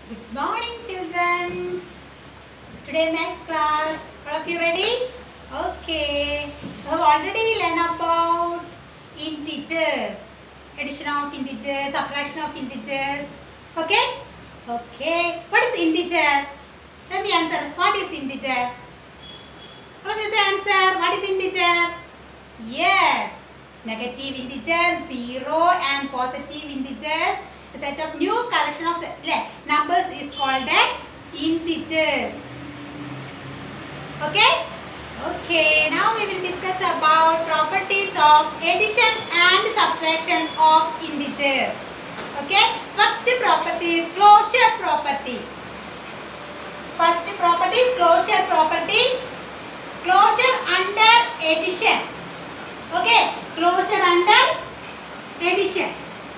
Good morning, children. Today maths class. All of you ready? Okay. We have already learned about integers. Addition of integers, subtraction of integers. Okay? Okay. What is integer? Let me answer. What is integer? All of you say answer. What is integer? Yes. Negative integers, 0 and positive integers. A set of new collection of numbers is called as integers. Okay? Okay, now we will discuss about properties of addition and subtraction of integers. Okay? First property is closure property. First property is closure property. Closure under addition. Okay? Closure under addition.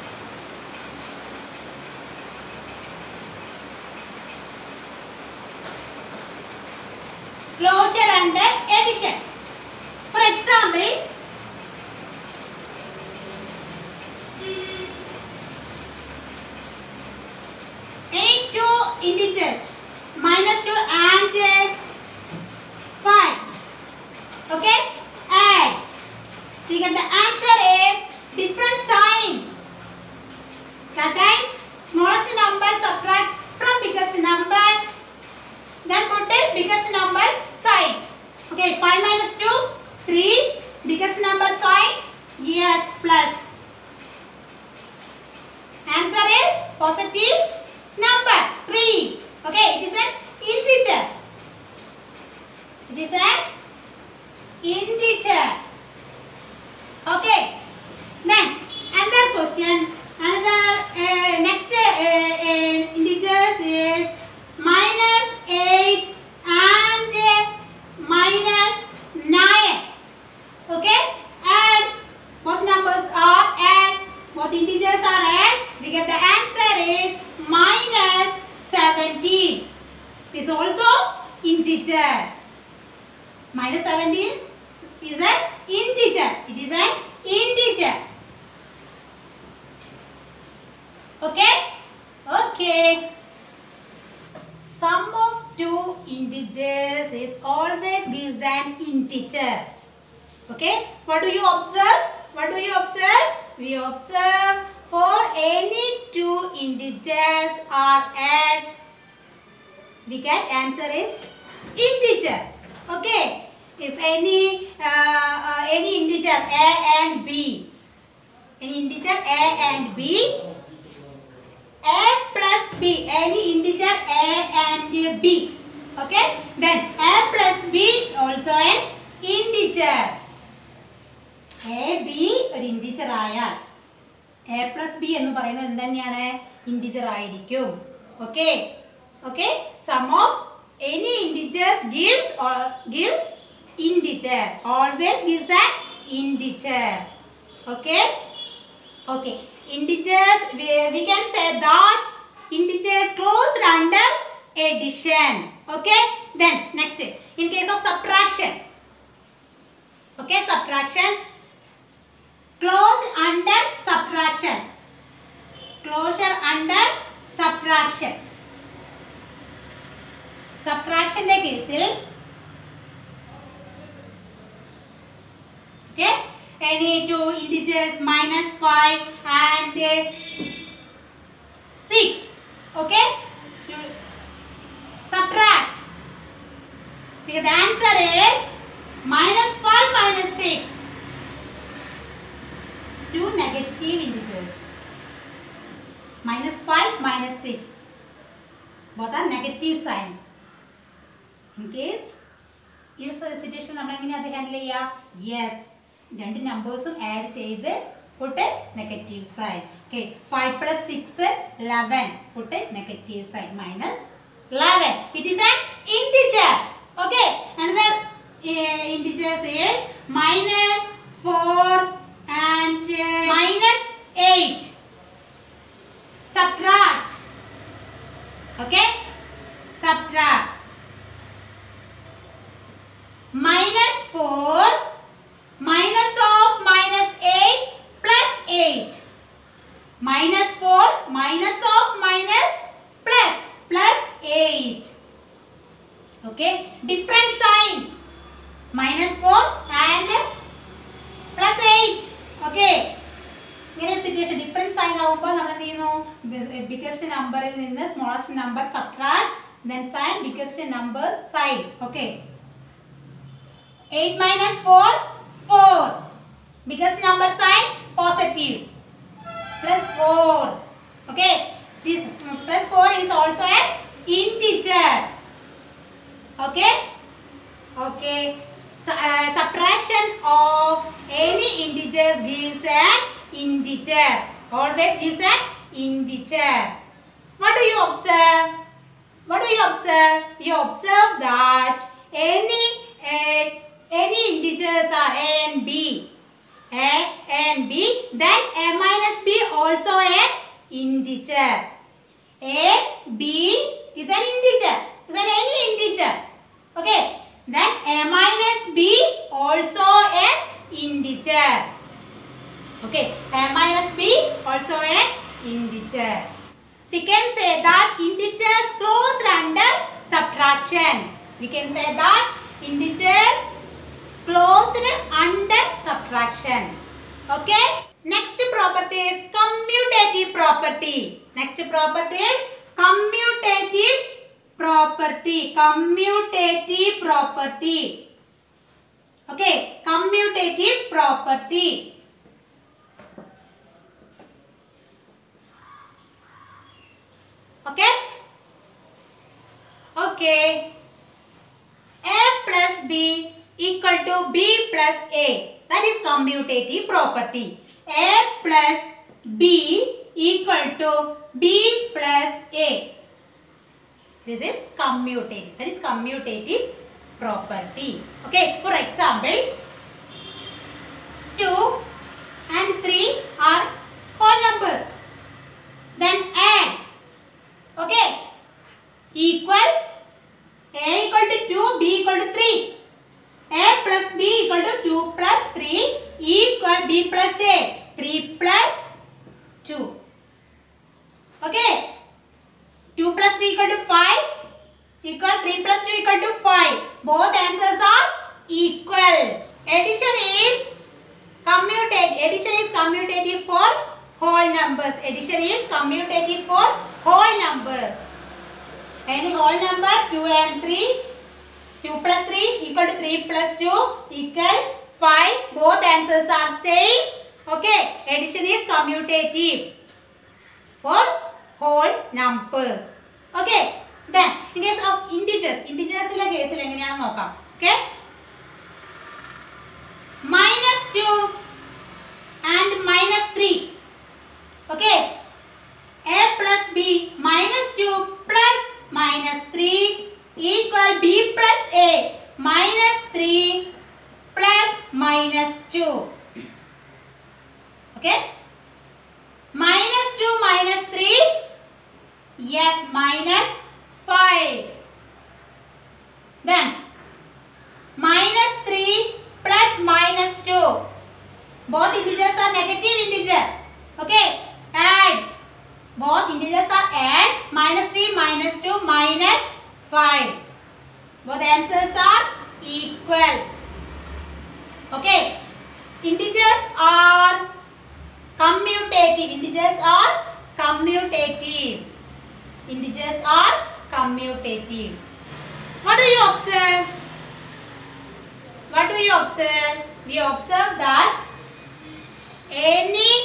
Closure under addition. For example, any two integers, -2 and 5. Okay? Add. So you get the answer is different sign. That time, smallest number subtract from biggest number. Then put the biggest number side. Okay, 5 minus 2, 3. Biggest number side, yes, plus. Answer is positive number 3. Okay, it is an integer. It is an integer. Okay. Then another question. Next integers is -8 and -9. Okay, add. Both numbers are add. Both integers are add. We get the answer is -17. This is also integer. -17 is an integer. It is an integer. Okay? Okay. Sum of two integers is always gives an integer. Okay? What do you observe? What do you observe? We observe for any two integers are add, we get answer is integer. Okay? If any integer a and b, any integer a and b, a plus b, any integer a and b. Okay? Then a plus b also an integer. A b ഒരു integer ആയാൽ a plus b എന്ന് പറയുന്നത് എന്തുതന്നെയാണ് integer ആയിരിക്കും. Okay? Okay? Sum of any integers gives integer. Always gives an integer. Okay? Okay. Integers, we can say that integers closed under addition. Okay? Then next, in case of subtraction. Okay, subtraction. Closed under subtraction. Closure under subtraction. Subtraction case. Okay? Any two integers -5 and 6. Okay? To subtract. Because the answer is -5 minus 6. Two negative integers. -5 minus 6. Both are negative signs. In case this situation നമ്മൾ എങ്ങനെയാണ് handle ചെയ്യുക? Yes. രണ്ട് നമ്പേഴ്സും add ചെയ്ത് put negative sign. Okay, 5 plus 6 11. Put a negative sign -11. It is an integer. Okay, another integer is -4 and -8. Subtract. Okay, subtract. -4 minus of -8 plus 8. -4 minus of minus plus Okay, different sign. -4 and +8. Okay. ഇങ്ങനെ ഒരു situation different sign ആവുമ്പോൾ നമ്മൾ എന്ത് ചെയ്യുന്നു? Biggest നമ്പറിൽ നിന്ന് smallest number subtract, then sign biggest number side. Okay. 8 minus 4, 4. Biggest number sign positive. Plus 4. Okay. This plus 4 is also an integer. Okay. Okay. So, subtraction of any integer gives an integer. Always gives an integer. What do you observe? What do you observe? You observe that any integers are a and b. A and b. Then a minus b also an integer. A, b is an integer. Is an any integer. Okay. Then a minus b also an integer. Okay. A minus b also an integer. We can say that integers closed under subtraction. We can say that integers closed under subtraction. Okay. Next property is commutative property. Next property is commutative property. Commutative property. Okay. Commutative property. Okay. Okay. A plus b equal to b plus a. That is commutative property. A plus b equal to b plus a. This is commutative. That is commutative property. Okay. For example, 2 and 3 are whole numbers. Then add. Okay. Equal. A equal to 2, b equal to 3. A plus b equal to 2 plus 3 equal b plus a. 3 plus 2. Okay. 2 plus 3 equal to 5. Equal 3 plus 2 equal to 5. Both answers are equal. Addition is commutative. Addition is commutative for whole numbers. Addition is commutative for whole numbers. Any whole number 2 and 3. 2 plus 3 equal to 3 plus 2 equal 5. Both answers are same. Okay. Addition is commutative for whole numbers. Okay. Then in case of integers. Integers illa case il enganeyanu nokam. Okay. -2 and -3. Okay. A plus b -2 plus -3 equal b plus a. -3 plus -2. Okay. -2 -3. Yes, -5. Then -3 plus -2. Both integers are negative integer. Okay. Add. Both integers are add. -3 -2 -5. Both answers are equal. Okay. Integers are commutative. Integers are commutative. Integers are commutative. What do you observe? What do you observe? We observe that any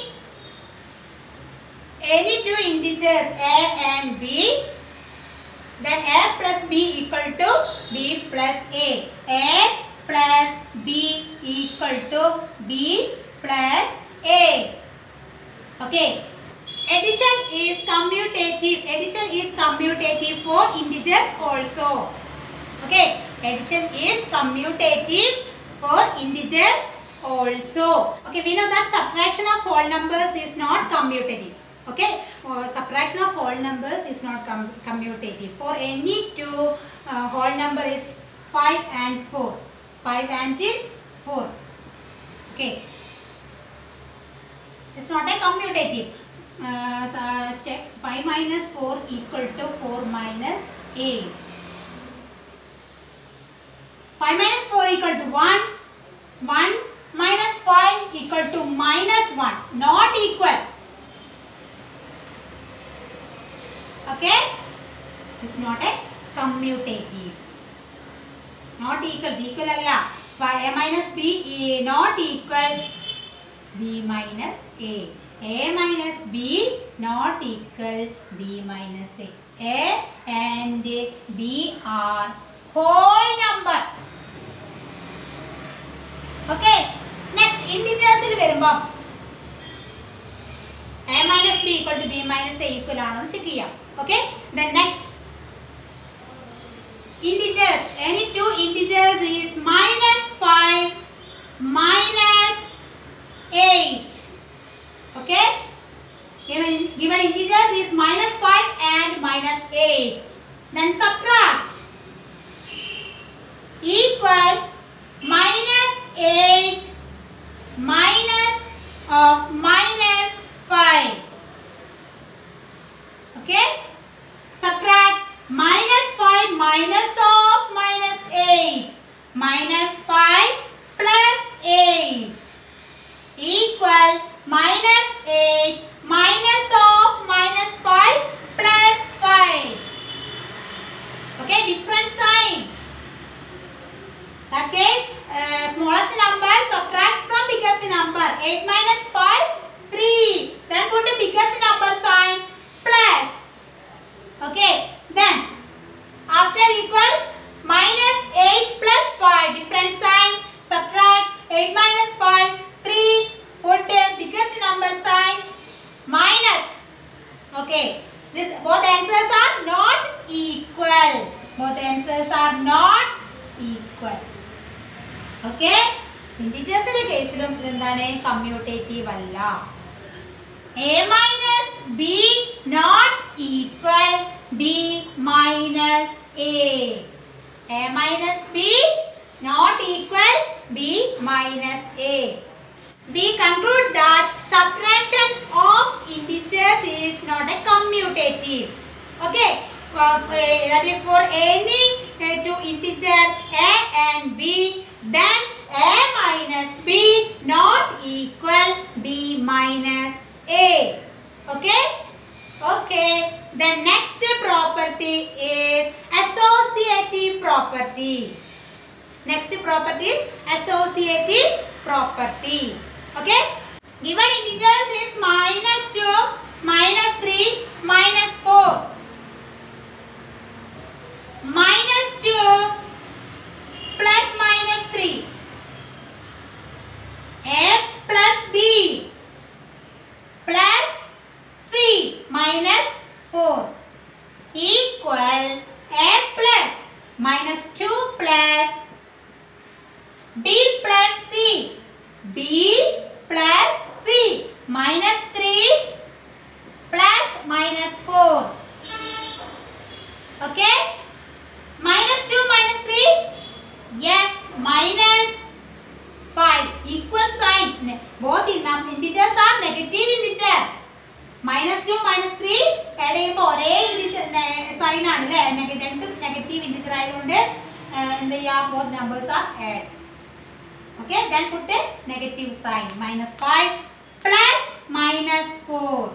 two integers a and b, then a plus b equal to b plus a. A plus b equal to b plus a. Okay. Addition is commutative. Addition is commutative for integers also. Okay. Addition is commutative for integers also. Okay. We know that subtraction of whole numbers is not commutative. Okay. Subtraction of whole numbers is not commutative. For any two whole number is 5 and 4. 5 and 4. Okay. It's not a commutative. Check 5 minus 4 equal to 4 minus 8. 5 minus 4 equal to 1. 1 minus 5 equal to minus 1. Not equal. Okay? It's not a commutative. Not equal. Equal alla. A minus B is not equal B minus A. A minus B not equal B minus A. A and B are whole number. Okay. Next, integers il varumbam A minus B equal to B minus A equal aanu check cheyam. Okay. Then next, integers. Any two integers is minus 5 minus 8. Okay. Given integers is minus 5 and minus 8. Then subtract. Equal minus 8 minus of minus 5. Okay. Subtract minus 5 minus of minus 8. Minus 5 plus 8. Equal minus 8 minus of minus 5 plus 5. Okay, different sign. That case, smallest number subtract from biggest number. 8 minus 5, 3. Then put the biggest number sign plus. Okay, then after equal minus 8 plus 5, different sign, subtract 8 minus 5, 3, put the biggest number sign minus. Okay, this both answers are not equal. Both answers are not equal. Okay, integers in the case of commutative alla. A minus B not equal B minus A. A minus B not equal B minus A. We conclude that subtraction of integers is not a commutative. Okay, that is for any two integers A and B, then A minus B not equal B minus A. Okay? Okay. The next property is associative property. Next property is associative property. Okay? Given integers is minus 2, minus 3, minus 4. Minus 2 plus minus 3. A plus B plus C minus 4 equal A plus minus 2 plus B plus C. B plus C minus 3 plus minus 4. Okay? Minus 2 minus 3? Yes, minus 5. Equal sign. Both integers are negative integer. Minus 2 minus 3 add ചെയ്യുമ്പോൾ ഒരേ sign ആണല്ലേ, negative integer ആയതുകൊണ്ട് both numbers are add. Okay, then put the negative sign. Minus 5 plus minus 4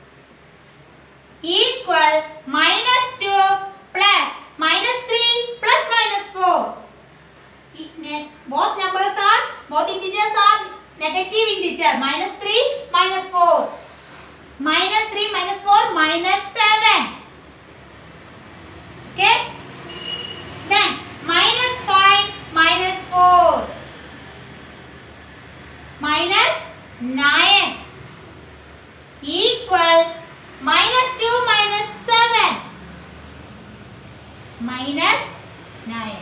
equal minus 2 plus minus 3 plus minus 4. Both integers are negative integer. Minus 3 minus 4. Minus 3 minus 4 minus 7. Okay. Then minus 5 minus 4 minus 9 equal minus 2 minus 7 minus 9.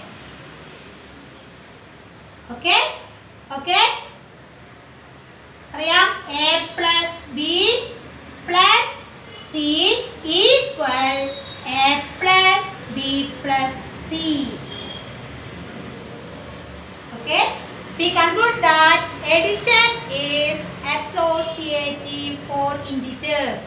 Okay? Okay? അറിയാം A plus B plus C equal A plus B plus C. Okay? We conclude that addition is associative for integers.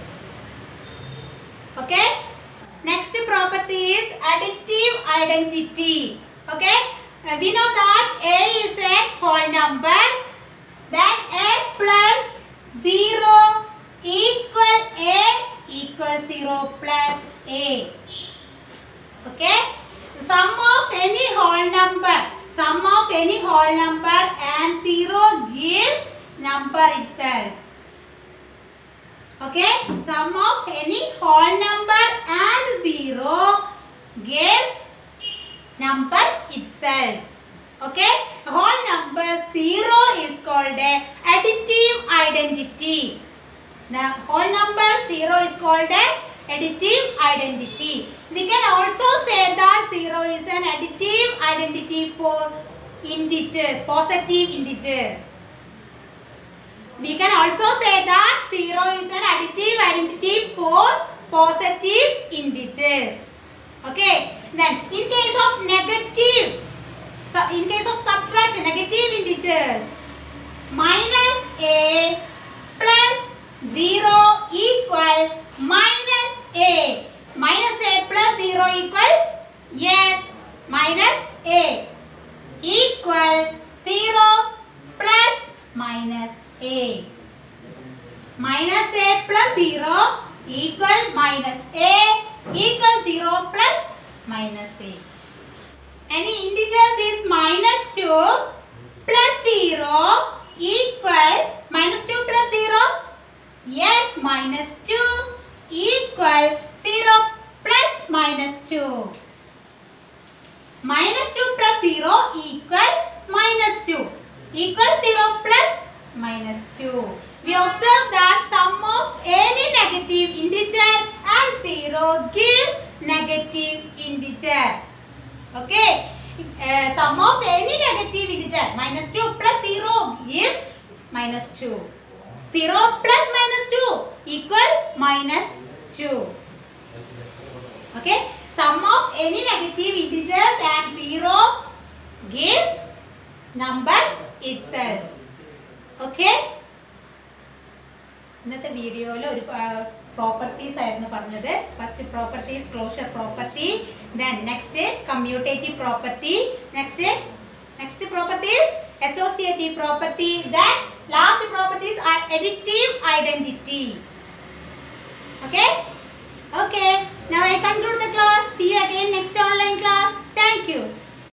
Okay? Next property is additive identity. Okay? we know that a is a whole number. Then a plus 0 equals 0 plus a. Okay? Sum of any whole number and 0 gives number itself. Okay? Sum of any whole number and 0 gives number itself. Okay? Whole number 0 is called a additive identity. The whole number 0 is called a additive identity. We can also say that 0 is an additive identity for integers, positive integers. We can also say that 0 is an additive identity for positive integers. Okay. Then in case of negative, in case of subtraction, negative integers, minus a plus 0 equal minus a. Minus a plus 0 equal, yes, minus a equal 0 plus minus a. Minus a plus 0 equal minus a equal 0 plus minus a. Any integers is minus 2 plus 0 equal minus 2 plus 0? Yes, minus 2 equal 0 plus minus 2. Minus 2 plus 0 equal minus 2. Equal 0 plus minus 2. We observe that sum of any negative integer and 0 gives negative integer. Okay. Sum of any negative integer, minus 2 plus 0 gives minus 2. 0 plus minus 2 equal minus 2. Okay. Sum of any negative integers and 0 gives number itself. Okay. ഇന്നത്തെ വീഡിയോയിൽ ഒരു properties ആയിരുന്നു പറഞ്ഞത്. First property is closure property, then next commutative property, next property is associative property, then last properties are additive identity. Okay? Okay. Now I conclude the class. See you again next online class. Thank you.